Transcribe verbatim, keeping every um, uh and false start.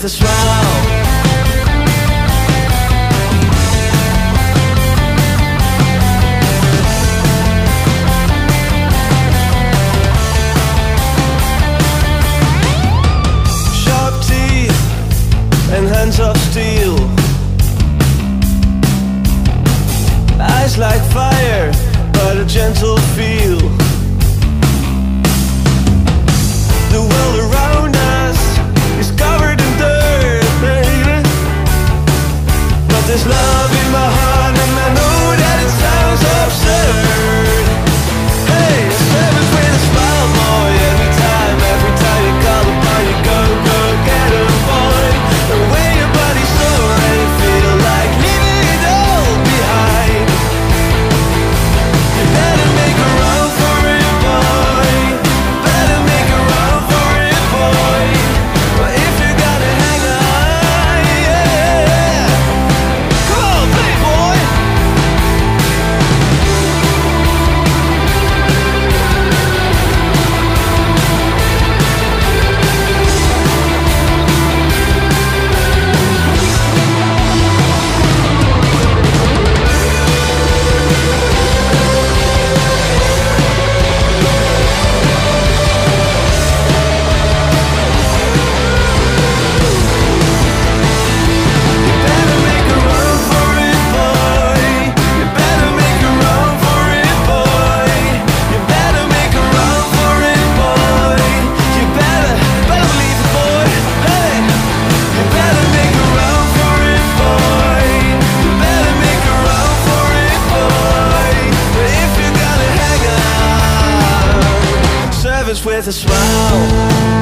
a smile. And hands of steel, eyes like fire, but a gentle feel. The world around us is covered in dirt, baby, but there's love in my heart, and I know that it sounds absurd. Hey, a seventh with a smile, boy. Every time, every time you call upon you, go, go, get a boy. The way your body's so right, feel like leaving it all behind. You better make a run for it, boy. Better make a run for it, boy. But if you gotta hang on, yeah. Come on, play, boy. With a smile.